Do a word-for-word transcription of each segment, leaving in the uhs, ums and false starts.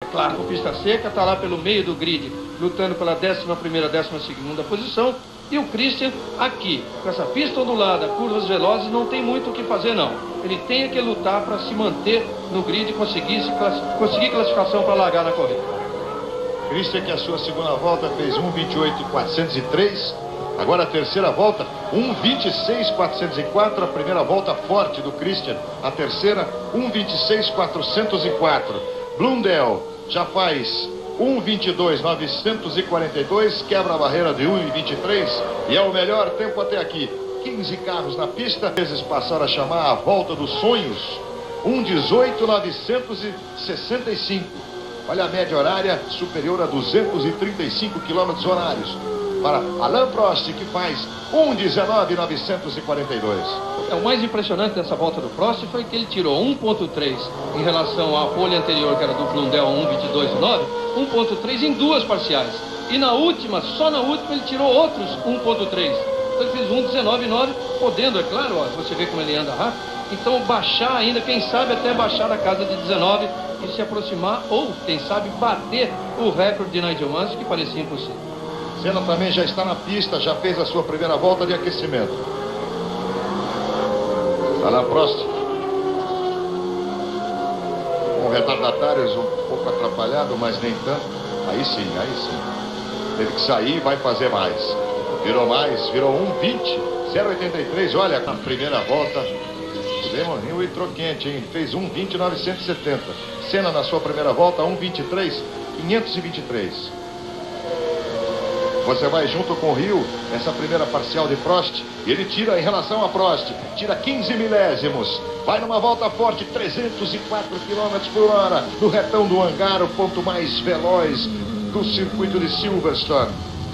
Claro, com pista seca, está lá pelo meio do grid, lutando pela décima primeira, décima segunda posição. E o Christian aqui, com essa pista ondulada, curvas velozes, não tem muito o que fazer não. Ele tem que lutar para se manter no grid e conseguir, se classi conseguir classificação para largar na corrida. Christian, que a sua segunda volta fez um vinte e oito quatrocentos e três. Agora a terceira volta, um vinte e seis quatrocentos e quatro. A primeira volta forte do Christian. A terceira, um vinte e seis quatrocentos e quatro. Blundell já faz um vinte e dois novecentos e quarenta e dois, quebra a barreira de um vinte e três e é o melhor tempo até aqui. quinze carros na pista, vezes passaram a chamar a volta dos sonhos. um dezoito novecentos e sessenta e cinco. Olha a média horária superior a duzentos e trinta e cinco quilômetros horários. Para Alain Prost, que faz um dezenove novecentos e quarenta e dois. É, o mais impressionante dessa volta do Prost foi que ele tirou um ponto três em relação à pole anterior, que era do Blundell, um vinte e dois nove, um ponto três em duas parciais. E na última, só na última, ele tirou outros um ponto três. Então ele fez um dezenove nove, podendo, é claro, ó, você vê como ele anda rápido. Então baixar ainda, quem sabe até baixar na casa de dezenove e se aproximar, ou quem sabe bater o recorde de Nigel Mansell, que parecia impossível. Senna também já está na pista, já fez a sua primeira volta de aquecimento. Alain Prost, com retardatários um pouco atrapalhado, mas nem tanto. Aí sim, aí sim. Teve que sair e vai fazer mais. Virou mais, virou um vinte, zero oitenta e três. Olha, na primeira volta, o Damon Hill entrou quente, hein? Fez um vinte novecentos e setenta. Senna na sua primeira volta, um vinte e três quinhentos e vinte e três. Você vai junto com o Hill, essa primeira parcial de Prost, e ele tira em relação a Prost, tira quinze milésimos, vai numa volta forte, trezentos e quatro quilômetros por hora, no retão do hangar, o ponto mais veloz do circuito de Silverstone.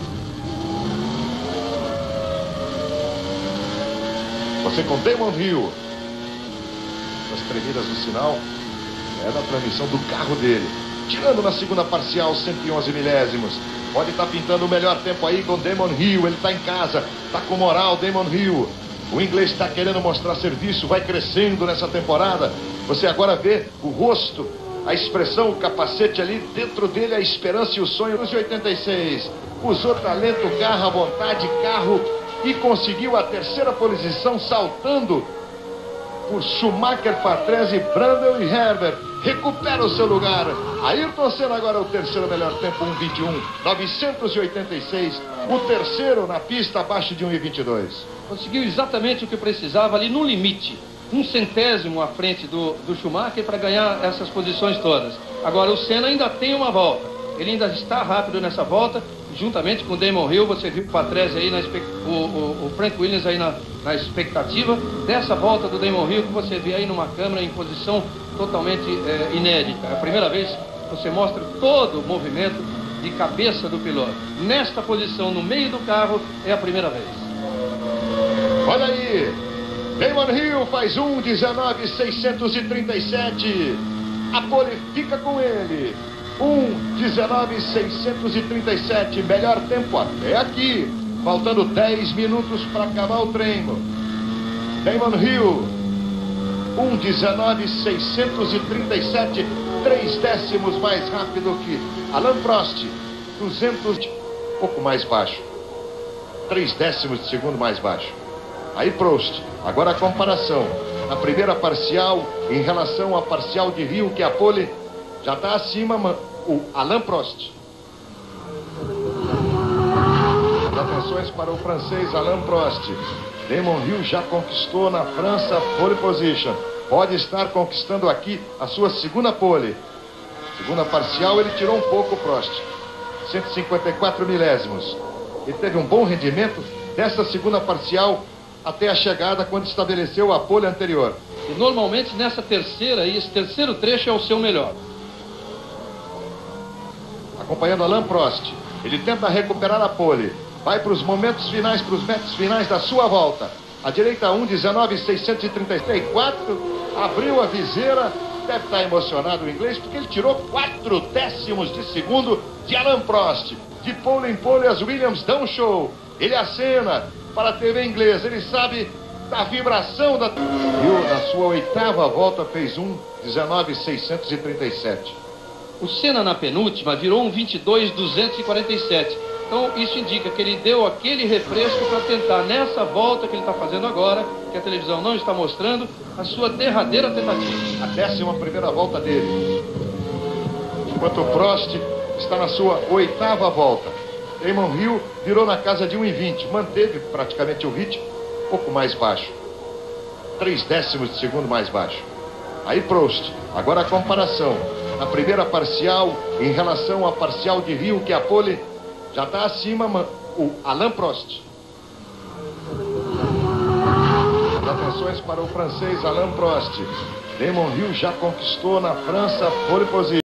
Você com Damon Hill, as tremidas do sinal, é da transmissão do carro dele, tirando na segunda parcial, cento e onze milésimos. Pode estar pintando o melhor tempo aí com Damon Hill. Ele está em casa, está com moral, Damon Hill. O inglês está querendo mostrar serviço, vai crescendo nessa temporada. Você agora vê o rosto, a expressão, o capacete ali, dentro dele a esperança e o sonho. Nos oitenta e seis, usou talento, garra, vontade, carro e conseguiu a terceira posição, saltando por Schumacher, Patrese, Brundle e Herbert. Recupera o seu lugar. Ayrton Senna agora é o terceiro melhor tempo, um vinte e um novecentos e oitenta e seis. O terceiro na pista abaixo de um vinte e dois. Conseguiu exatamente o que precisava ali no limite. Um centésimo à frente do, do Schumacher para ganhar essas posições todas. Agora o Senna ainda tem uma volta. Ele ainda está rápido nessa volta. Juntamente com o Damon Hill, você viu o Patrese aí, na, o, o, o Frank Williams aí na, na expectativa dessa volta do Damon Hill, que você vê aí numa câmera em posição totalmente é, inédita. É a primeira vez que você mostra todo o movimento de cabeça do piloto. Nesta posição, no meio do carro, é a primeira vez. Olha aí, Damon Hill faz um dezenove seiscentos e trinta e sete. A pole fica com ele. um dezenove seiscentos e trinta e sete, melhor tempo até aqui, faltando dez minutos para acabar o treino. Damon Hill, um dezenove seiscentos e trinta e sete, três décimos mais rápido que Alain Prost, duzentos, um pouco mais baixo, três décimos de segundo mais baixo. Aí Prost, agora a comparação, na primeira parcial em relação à parcial de Hill, que é a pole, já está acima o Alain Prost. Atenções para o francês Alain Prost. Damon Hill já conquistou na França pole position. Pode estar conquistando aqui a sua segunda pole. Segunda parcial ele tirou um pouco o Prost. cento e cinquenta e quatro milésimos. Ele teve um bom rendimento dessa segunda parcial até a chegada quando estabeleceu a pole anterior. E normalmente nessa terceira, esse terceiro trecho é o seu melhor. Acompanhando Alain Prost, ele tenta recuperar a pole, vai para os momentos finais, para os metros finais da sua volta. A direita um dezenove seiscentos e trinta e quatro, abriu a viseira, deve estar emocionado o inglês, porque ele tirou quatro décimos de segundo de Alain Prost. De pole em pole as Williams dão show, ele acena para a T V inglesa, ele sabe da vibração da... E na sua oitava volta fez um dezenove seiscentos e trinta e sete. O Senna na penúltima virou um vinte e dois duzentos e quarenta e sete. Então isso indica que ele deu aquele refresco para tentar, nessa volta que ele está fazendo agora, que a televisão não está mostrando, a sua derradeira tentativa. A décima primeira volta dele. Enquanto o Prost está na sua oitava volta. Damon Hill virou na casa de um e vinte, manteve praticamente o ritmo, um pouco mais baixo. Três décimos de segundo mais baixo. Aí Prost, agora a comparação. Na primeira parcial, em relação à parcial de Hill, que é a pole, já está acima o Alain Prost. As atenções para o francês Alain Prost. Damon Hill já conquistou na França a pole position.